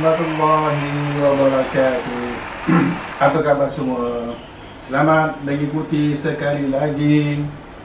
warahmatullahi wabarakatuh. Apa khabar semua? Selamat mengikuti sekali lagi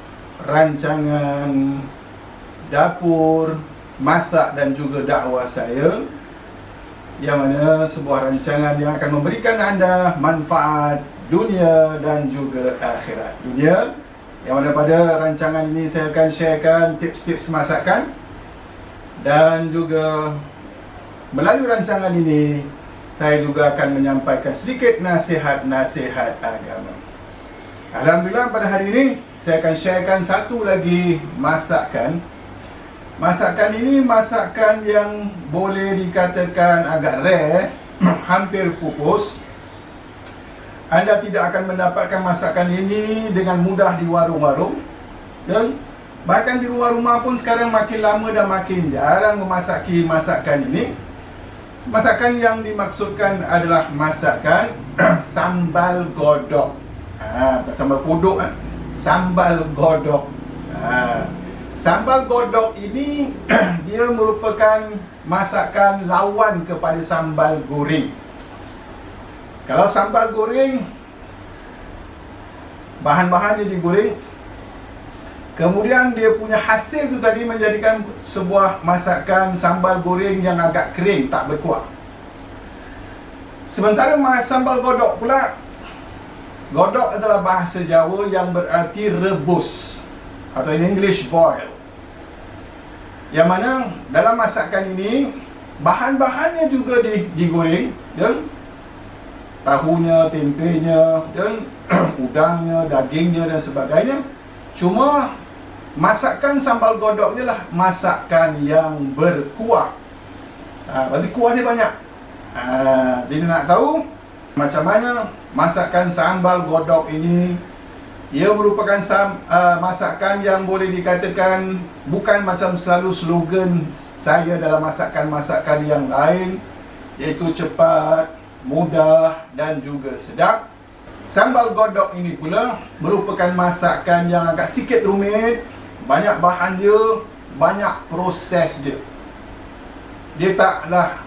rancangan dapur, masak dan juga dakwah saya, yang mana sebuah rancangan yang akan memberikan anda manfaat dunia dan juga akhirat. Dunia, yang mana pada rancangan ini saya akan sharekan tips-tips masakan, dan juga melalui rancangan ini saya juga akan menyampaikan sedikit nasihat-nasihat agama. Alhamdulillah, pada hari ini saya akan sharekan satu lagi masakan. Masakan ini masakan yang boleh dikatakan agak rare, hampir pupus. Anda tidak akan mendapatkan masakan ini dengan mudah di warung-warung, dan bahkan di rumah-rumah pun sekarang makin lama dan makin jarang memasaki masakan ini. Masakan yang dimaksudkan adalah masakan sambal godok. Sambal kodok kan? Sambal godok. Sambal godok ini dia merupakan masakan lawan kepada sambal goreng. Kalau sambal goreng, bahan-bahannya digoreng, kemudian dia punya hasil tu tadi menjadikan sebuah masakan sambal goreng yang agak kering, tak berkuah. Sementara sambal godok pula, godok adalah bahasa Jawa yang berarti rebus, atau in English boil. Yang mana dalam masakan ini bahan-bahannya juga digoreng, dan tahunya, tempenya, dan udangnya, dagingnya dan sebagainya. Cuma masakan sambal godoknya lah masakan yang berkuah. Berarti kuah dia banyak. Jadi nak tahu macam mana masakan sambal godok ini, ia merupakan masakan yang boleh dikatakan bukan macam selalu slogan saya dalam masakan-masakan yang lain, iaitu cepat, mudah dan juga sedap. Sambal godok ini pula merupakan masakan yang agak sikit rumit, banyak bahan dia, banyak proses dia. Dia taklah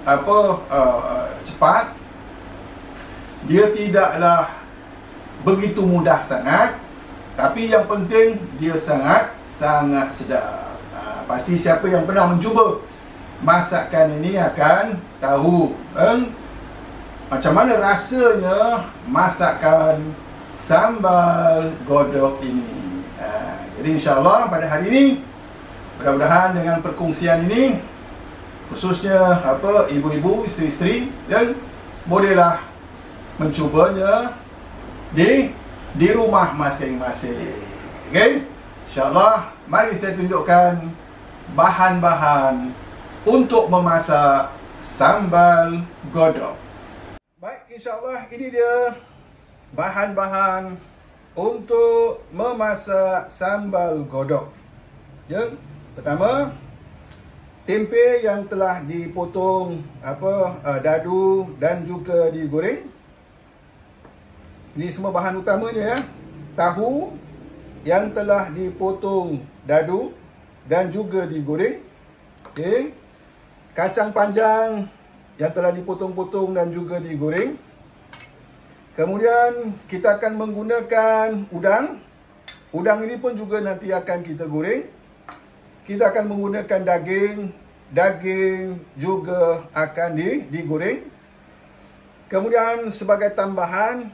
cepat, dia tidaklah begitu mudah sangat, tapi yang penting dia sangat sedap. Pasti siapa yang pernah mencuba masakan ini akan tahu macam mana rasanya masakan sambal godok ini. Jadi insyaAllah pada hari ini, mudah-mudahan dengan perkongsian ini, khususnya ibu-ibu, isteri-isteri, dan bolehlah mencubanya di rumah masing-masing. Okay? InsyaAllah, mari saya tunjukkan bahan-bahan untuk memasak sambal godok. Baik, insyaAllah ini dia bahan-bahan untuk memasak sambal godok. Pertama, tempe yang telah dipotong dadu dan juga digoreng. Ini semua bahan utamanya ya. Tahu yang telah dipotong dadu dan juga digoreng. Okay. Kacang panjang yang telah dipotong-potong dan juga digoreng. Kemudian kita akan menggunakan udang. Udang ini pun juga nanti akan kita goreng. Kita akan menggunakan daging. Daging juga akan digoreng. Kemudian sebagai tambahan,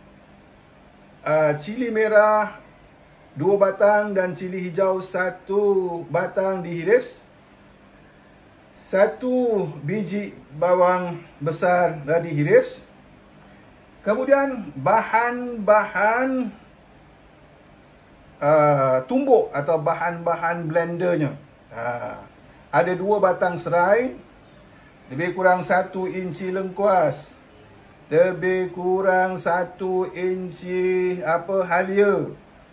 cili merah 2 batang dan cili hijau 1 batang dihiris. 1 biji bawang besar dihiris. Kemudian bahan-bahan tumbuk atau bahan-bahan blendernya. Ada 2 batang serai, lebih kurang 1 inci lengkuas, lebih kurang 1 inci halia,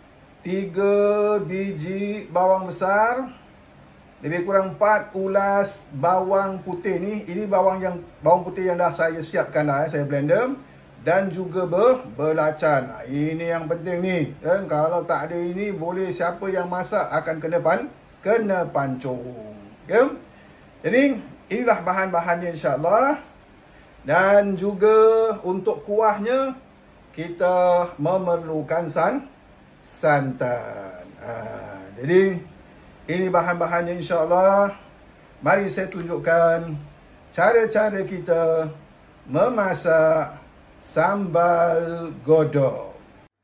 3 biji bawang besar, lebih kurang 4 ulas bawang putih. Ini bawang putih yang dah saya siapkan dah, saya blender. Dan juga belacan. Ini yang penting ni. Kalau tak ada ini, boleh siapa yang masak akan kena pancung. Jadi inilah bahan-bahannya insya-Allah. Dan juga untuk kuahnya kita memerlukan santan. Jadi ini bahan-bahannya insya-Allah. Mari saya tunjukkan cara-cara kita memasak sambal godok.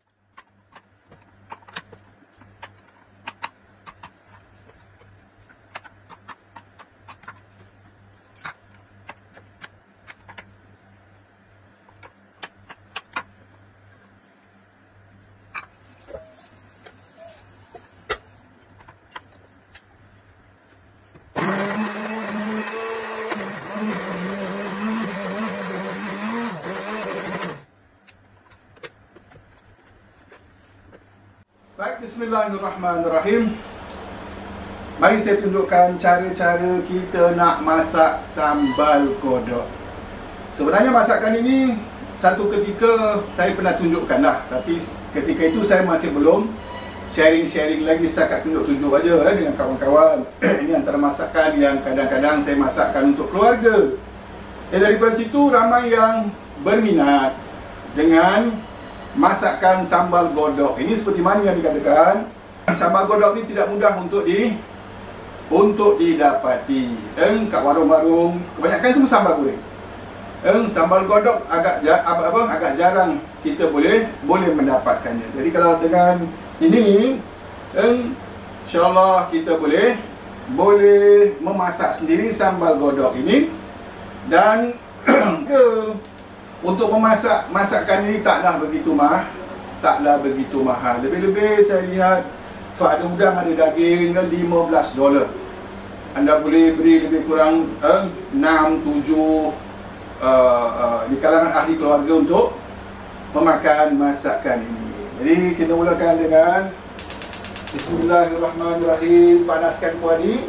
Baik, bismillahirrahmanirrahim. Mari saya tunjukkan cara-cara kita nak masak sambal godok. Sebenarnya masakan ini satu ketika saya pernah tunjukkan dah, tapi ketika itu saya masih belum sharing lagi, setakat tunjuk-tunjuk aja dengan kawan-kawan. Ini antara masakan yang kadang-kadang saya masakkan untuk keluarga. Daripada situ ramai yang berminat dengan masakan sambal godok. Ini seperti mana yang dikatakan, sambal godok ni tidak mudah untuk didapati. Kat warung-warung kebanyakan semua sambal goreng. Sambal godok agak jarang kita boleh mendapatkannya. Jadi kalau dengan ini, insya-Allah kita boleh memasak sendiri sambal godok ini. Dan untuk memasak masakan ini taklah begitu mahal. Lebih-lebih saya lihat sebab ada udang, ada daging kan $15. Anda boleh beri lebih kurang 6-7 di kalangan ahli keluarga untuk memakan masakan ini. Jadi kita mulakan dengan bismillahirrahmanirrahim. Panaskan kuah ni.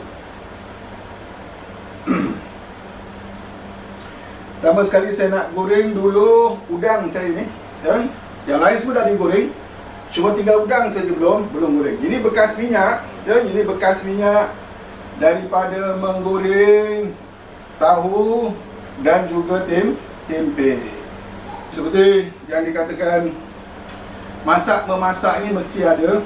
Pertama sekali saya nak goreng dulu udang saya ni. Yang lain semua dah digoreng, cuma tinggal udang saja belum goreng. Ini bekas minyak, ini bekas minyak daripada menggoreng tahu dan juga tempe. Seperti yang dikatakan, memasak ini mesti ada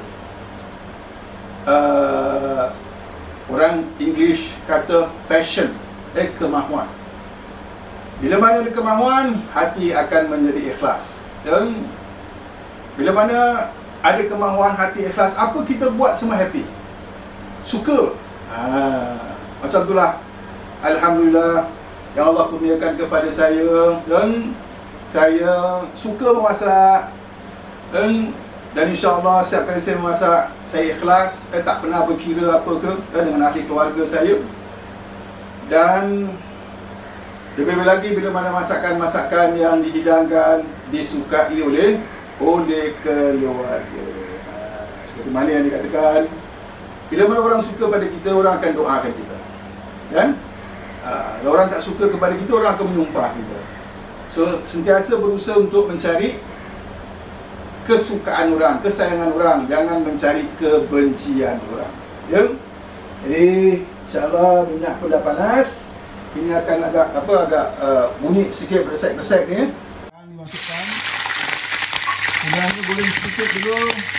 orang English kata passion, kemahuan. Bila mana ada kemahuan, hati akan menjadi ikhlas. Dan bila mana ada kemahuan, hati ikhlas, apa kita buat semua happy, suka. Macam itulah, alhamdulillah yang Allah kurniakan kepada saya, dan saya suka memasak. Dan insya-Allah setiap kali saya memasak, saya ikhlas. Saya tak pernah berkira apa ke dengan ahli keluarga saya. Dan lebih lagi bila mana masakan-masakan yang dihidangkan disukai oleh keluarga. Seperti mana yang dikatakan, bila mana orang suka pada kita, orang akan doakan kita. Kan? Kalau orang tak suka kepada kita, orang akan menyumpah kita. So, sentiasa berusaha untuk mencari kesukaan orang, kesayangan orang, jangan mencari kebencian orang. Ya? Jadi, insya-Allah minyak pun dah panas. Ini akan agak bunyi sikit, bersek-bersek ni. Ini masukkan. Udang ni goreng sedikit dulu.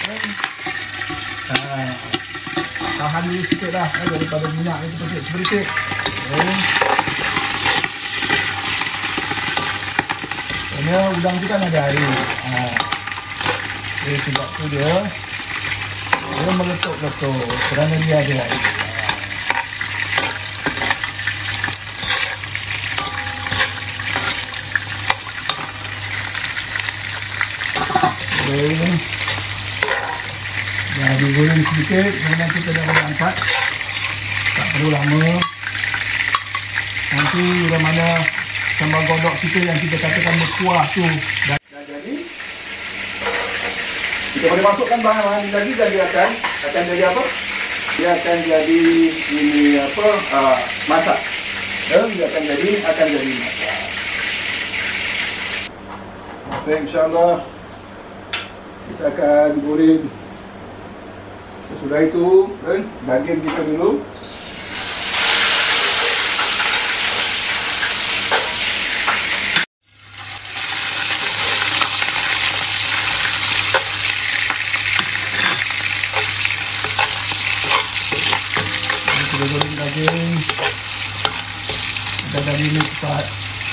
Tahan dulu sikit dah daripada minyak ni sedikit. Kerana udang tu kan ada air. Sebab tu dia meletup-letup kerana dia ada air. Dah digoreng sedikit, kemudian kita dah boleh angkat. Tak perlu lama. Nanti bila mana sambal godok kita yang kita katakan berkuah tu dah jadi, kita boleh masukkan bahan-bahan lagi dan dia akan jadi apa? Dia akan jadi masak. Dia akan jadi masak. Baik, insya-Allah kita akan goreng. Sesudah itu, daging kita dulu. Kita goreng daging. Dan daging ni cepat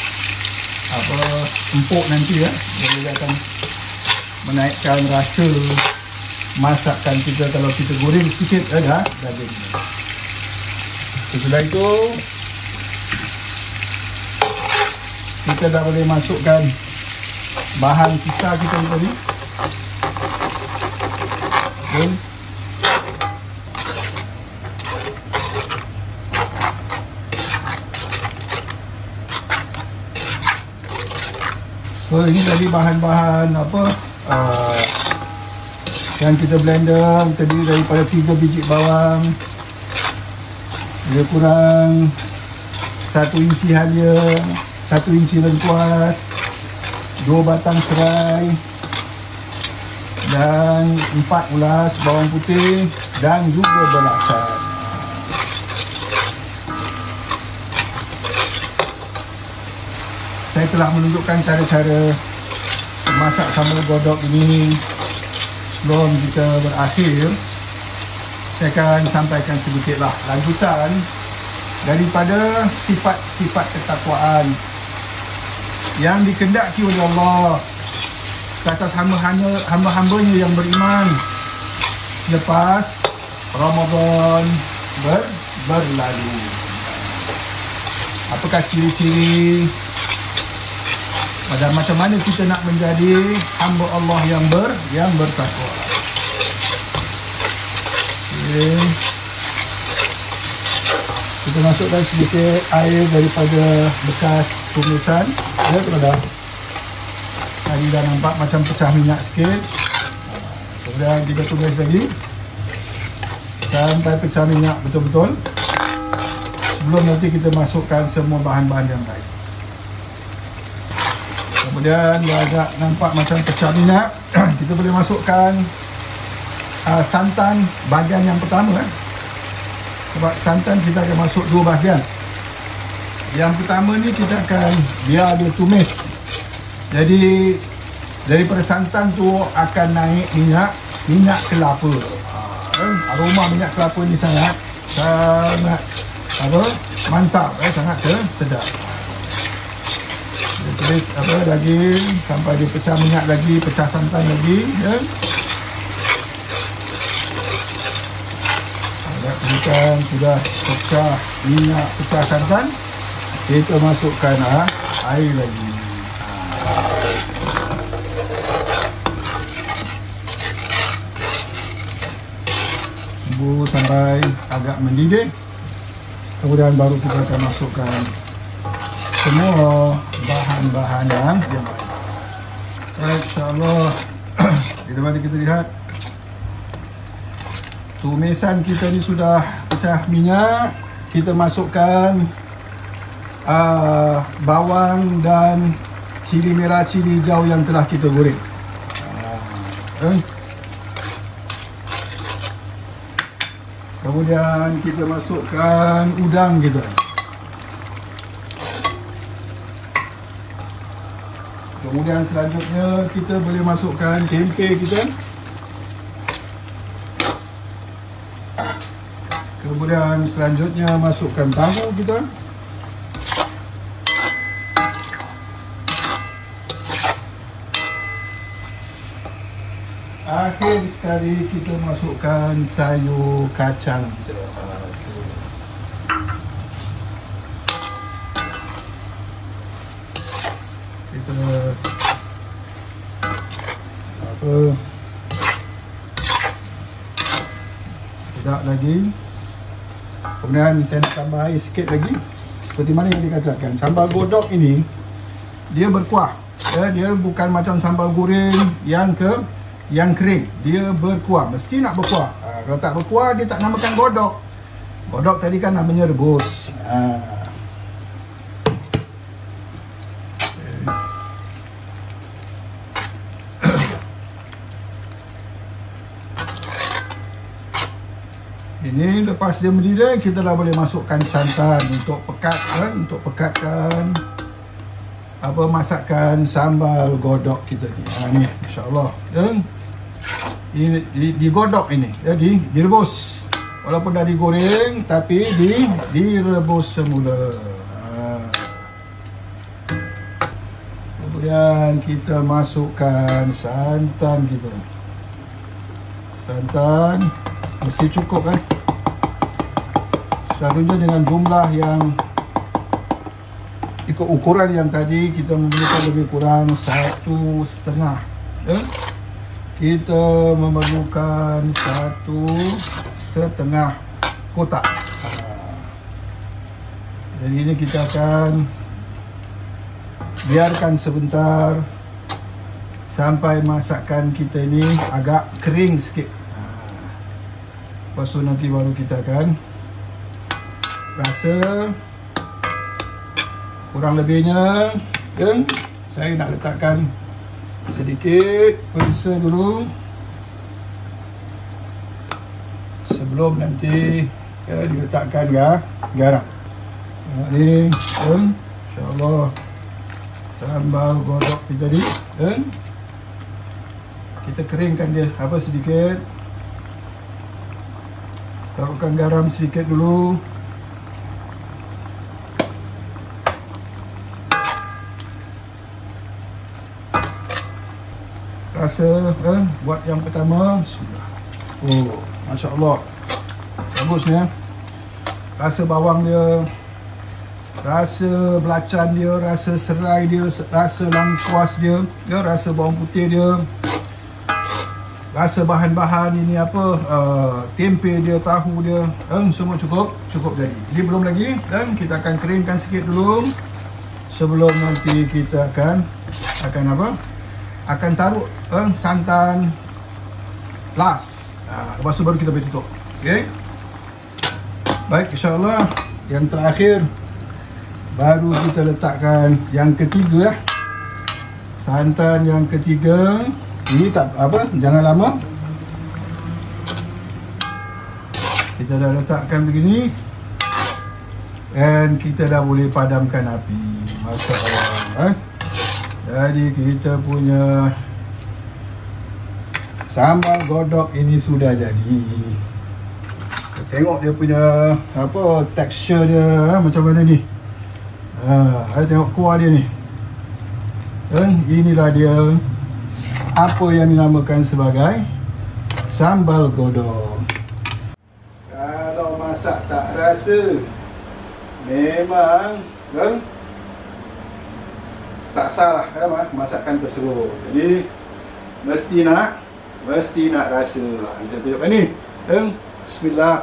empuk nanti ya. Jadi dia akan menaikkan rasa masakan kita kalau kita goreng sedikit dah daging ni. Setelah itu kita dah boleh masukkan bahan kisar kita tadi. So ini tadi bahan-bahan yang kita blender, terdiri daripada 3 biji bawang, lebih kurang 1 inci halia, 1 inci lengkuas, 2 batang serai dan 4 ulas bawang putih dan juga belacan. Saya telah menunjukkan cara-cara memasak sambal godok ini. Sebelum kita berakhir, saya akan sampaikan sedikitlah lanjutan daripada sifat-sifat ketakwaan yang dikehendaki oleh Allah ke atas hamba-hambanya yang beriman selepas Ramadan berlalu. Apakah ciri-ciri dan macam mana kita nak menjadi hamba Allah yang bertakwa? Okay. Kita masukkan sedikit air daripada bekas tumisan. Ya, dah. Tadi dah nampak macam pecah minyak sikit. Kemudian kita tumis lagi sampai pecah minyak betul-betul. Sebelum nanti kita masukkan semua bahan-bahan yang lain. Kemudian dia agak nampak macam pecah minyak. Kita boleh masukkan santan bahagian yang pertama. Sebab santan kita akan masuk 2 bahagian. Yang pertama ni kita akan biar dia tumis. Jadi daripada santan tu akan naik minyak kelapa. Aroma minyak kelapa ni sangat mantap, sangat sedap. Dia tulis daging sampai dia pecah minyak lagi, pecah santan lagi, ya. Kemudian sudah pecah minyak, pecah santan, kita masukkan air lagi. Tunggu sampai agak mendidih. Kemudian baru kita akan masukkan semua bahan-bahan yang lain. Baik, insyaAllah. Mari kita lihat. Tumisan kita ni sudah pecah minyak. Kita masukkan bawang dan cili merah, cili hijau yang telah kita goreng. Kemudian kita masukkan udang kita. Kemudian selanjutnya kita boleh masukkan tempe kita. Kemudian selanjutnya masukkan tahu kita. Akhir sekali kita masukkan sayur kacang kita. Kita sedap lagi. Kemudian saya nak tambah air sikit lagi. Seperti mana yang dikatakan, sambal godok ini dia berkuah. Dia bukan macam sambal goreng yang kering. Dia berkuah, mesti nak berkuah. Kalau tak berkuah, dia tak namakan godok. Godok tadi kan namanya rebus. Ini lepas dia mendidih, kita dah boleh masukkan santan untuk pekatkan masakan sambal godok kita ni. Ni insya-Allah. Ini digodok ini, jadi direbus. Walaupun dah digoreng, tapi direbus semula. Kemudian kita masukkan santan kita. Santan mesti cukup kan. Selalunya dengan jumlah yang ikut ukuran yang tadi, kita memerlukan lebih kurang 1,5. Kita memerlukan 1,5 kotak. Jadi ini kita akan biarkan sebentar sampai masakan kita ini agak kering sikit. Lepas tu nanti baru kita akan rasa. Kurang lebihnya saya nak letakkan sedikit perisa dulu sebelum nanti diletakkan garam. Ini insyaAllah sambal godok kita tadi. Kita keringkan dia sedikit. Taruhkan garam sedikit dulu. Rasa buat yang pertama. Oh, Masya Allah, bagusnya. Rasa bawang dia, rasa belacan dia, rasa serai dia, rasa lengkuas dia, rasa bawang putih dia, rasa bahan-bahan ini apa, tempe dia, tahu dia, semua cukup jadi. Ini belum lagi, dan kita akan keringkan sikit dulu sebelum nanti kita akan taruh santan last. Lepas tu baru kita boleh tutup. Okey. Baik, insya-Allah yang terakhir baru kita letakkan yang ketiga. Santan yang ketiga. Ini tak apa, jangan lama. Kita dah letakkan begini. Dan kita dah boleh padamkan api. Masya-Allah. Jadi kita punya sambal godok ini sudah jadi. Kita tengok dia punya tekstur dia macam mana ni. Tengok kuah dia ni. Dan inilah dia apa yang dinamakan sebagai sambal godok. Kalau masak tak rasa, memang tak salah masakan tersebut. Jadi mesti nak rasa. Kita tunjukkan ni. Bismillah.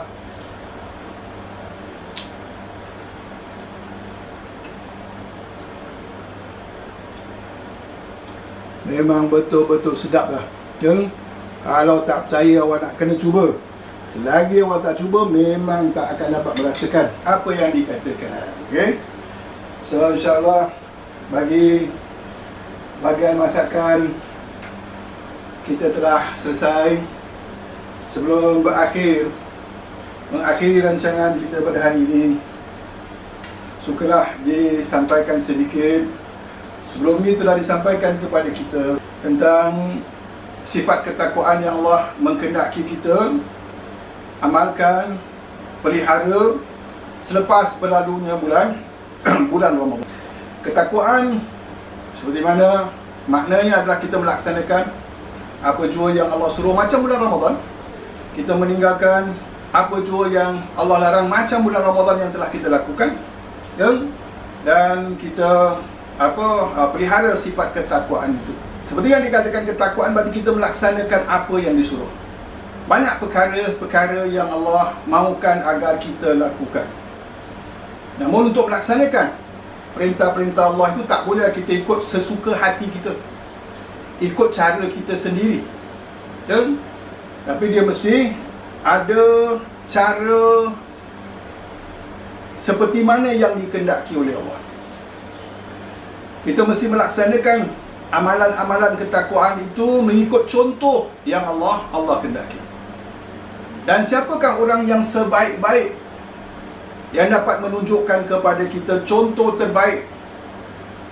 Memang betul-betul sedap lah. Kalau tak percaya, awak nak kena cuba. Selagi awak tak cuba, memang tak akan dapat merasakan apa yang dikatakan. Okay? So insyaAllah, bagi bahagian masakan kita telah selesai. Sebelum mengakhiri rancangan kita pada hari ini, sukalah disampaikan sedikit. Sebelum ini telah disampaikan kepada kita tentang sifat ketakwaan yang Allah menghendaki kita amalkan, pelihara selepas berlalunya bulan Ramadan. Ketakwaan seperti mana maknanya adalah kita melaksanakan apa jua yang Allah suruh macam bulan Ramadan. Kita meninggalkan apa jua yang Allah larang macam bulan Ramadan yang telah kita lakukan. Dan kita pelihara sifat ketakwaan itu. Seperti yang dikatakan ketakwaan berarti kita melaksanakan apa yang disuruh. Banyak perkara-perkara yang Allah mahukan agar kita lakukan. Namun untuk melaksanakan perintah-perintah Allah itu tak boleh kita ikut sesuka hati kita, ikut cara kita sendiri. Tapi dia mesti ada cara seperti mana yang dikehendaki oleh Allah. Kita mesti melaksanakan amalan-amalan ketakwaan itu mengikut contoh yang Allah kehendaki. Dan siapakah orang yang sebaik-baik yang dapat menunjukkan kepada kita contoh terbaik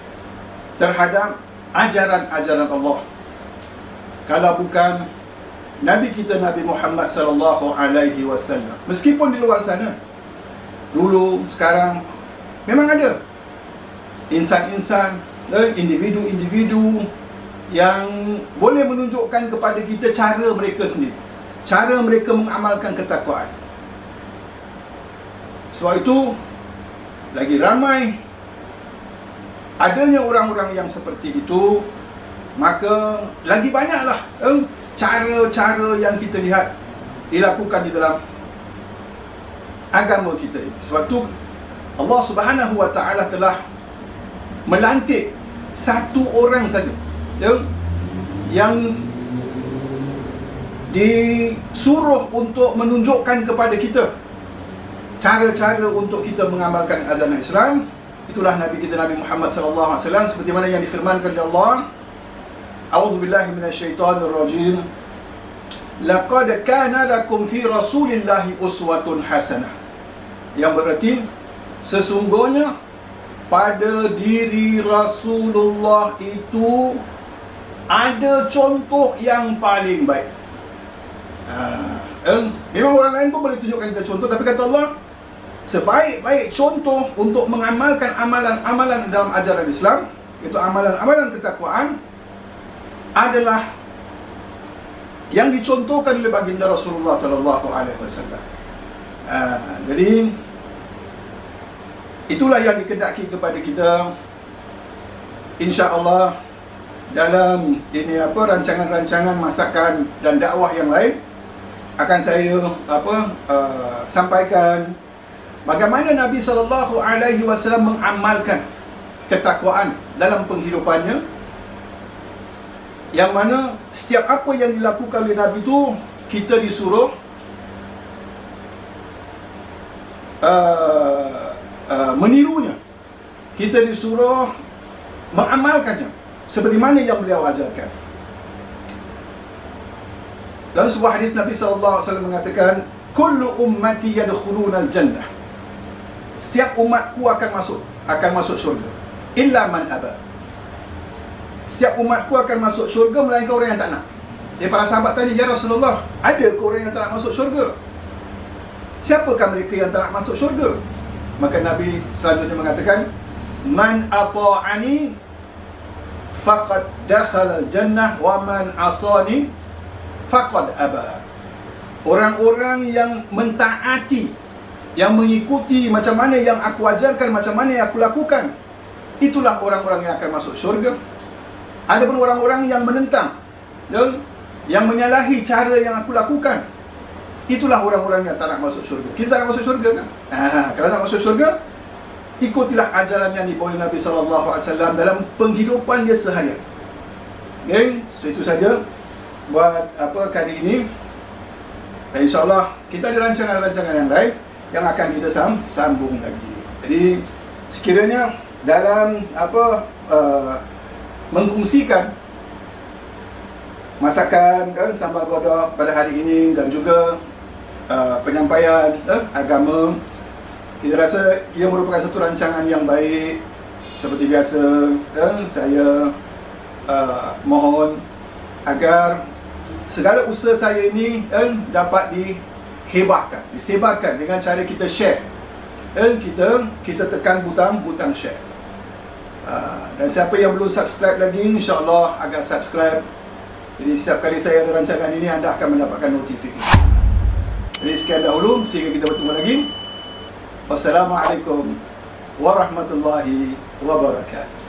terhadap ajaran-ajaran Allah, kalau bukan Nabi kita Nabi Muhammad sallallahu alaihi wasallam. Meskipun di luar sana dulu, sekarang memang ada insan-insan, individu-individu yang boleh menunjukkan kepada kita cara mereka sendiri, cara mereka mengamalkan ketakwaan. Sebab itu lagi ramai adanya orang-orang yang seperti itu, maka lagi banyaklah cara-cara yang kita lihat dilakukan di dalam agama kita ini. Sebab itu Allah Subhanahu wa taala telah melantik satu orang saja yang disuruh untuk menunjukkan kepada kita cara-cara untuk kita mengamalkan ajaran Islam. Itulah Nabi kita Nabi Muhammad sallallahu alaihi wasallam, seperti mana yang difirmankan oleh Allah, A'udzubillahi minasyaitonirrajim. Laqad kana lakum fi Rasulillahi uswatun hasanah. Yang berarti sesungguhnya pada diri Rasulullah itu ada contoh yang paling baik. Memang orang lain pun boleh tunjukkan kita contoh, tapi kata Allah, sebaik-baik contoh untuk mengamalkan amalan-amalan dalam ajaran Islam, itu amalan-amalan ketakwaan, adalah yang dicontohkan oleh baginda Rasulullah sallallahu alaihi wasallam. Jadi itulah yang dikehendaki kepada kita, insya-Allah, dalam ini rancangan-rancangan masakan dan dakwah yang lain akan saya sampaikan bagaimana Nabi sallallahu alaihi wasallam mengamalkan ketakwaan dalam penghidupannya, yang mana setiap apa yang dilakukan oleh Nabi itu kita disuruh menirunya, kita disuruh mengamalkannya seperti mana yang beliau ajarkan. Dalam sebuah hadis Nabi SAW mengatakan, kullu ummati yadkhuluna al-jannah, setiap umatku akan masuk syurga, illa man aba. Setiap umatku akan masuk syurga melainkan orang yang tak nak. Jadi para sahabat tanya, ya Rasulullah, ada ke orang yang tak nak masuk syurga? Siapakah mereka yang tak nak masuk syurga? Maka Nabi selanjutnya mengatakan, man ata'ani faqad dakhala al-jannah wa man asani faqad aba. Orang-orang yang mentaati, yang mengikuti macam mana yang aku ajarkan, macam mana yang aku lakukan, itulah orang-orang yang akan masuk syurga. Adapun orang-orang yang menentang, yang menyalahi cara yang aku lakukan, itulah orang-orang yang tak nak masuk syurga. Kita tak nak masuk syurga kan? Kalau nak masuk syurga, ikutilah ajaran yang dibawa Nabi SAW dalam penghidupan dia seharian. So itu saja buat kali ini. Dan insyaAllah kita ada rancangan-rancangan yang lain yang akan kita sambung lagi. Jadi sekiranya dalam mengkongsikan masakan sambal godok pada hari ini dan juga penyampaian agama, kita rasa ia merupakan satu rancangan yang baik. Seperti biasa, saya mohon agar segala usaha saya ini dapat disebarkan dengan cara kita share. Kita tekan butang share. Dan siapa yang belum subscribe lagi, insya-Allah akan subscribe. Jadi setiap kali saya ada rancangan ini, anda akan mendapatkan notifikasi. Jadi sekian dahulu, sehingga kita bertemu lagi. Wassalamualaikum warahmatullahi wabarakatuh.